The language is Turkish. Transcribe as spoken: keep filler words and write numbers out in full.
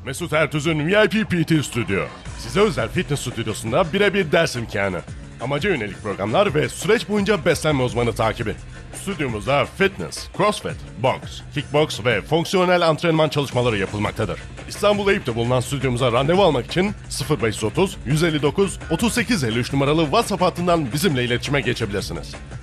Mesut Ertüz'ün V I P P T Stüdyo. Size özel fitness stüdyosunda birebir ders imkanı. Amaca yönelik programlar ve süreç boyunca beslenme uzmanı takibi. Stüdyomuzda fitness, crossfit, boks, kickboks ve fonksiyonel antrenman çalışmaları yapılmaktadır. İstanbul Eyüp'te bulunan stüdyomuza randevu almak için sıfır beş otuz yüz elli dokuz otuz sekiz elli üç numaralı WhatsApp hattından bizimle iletişime geçebilirsiniz.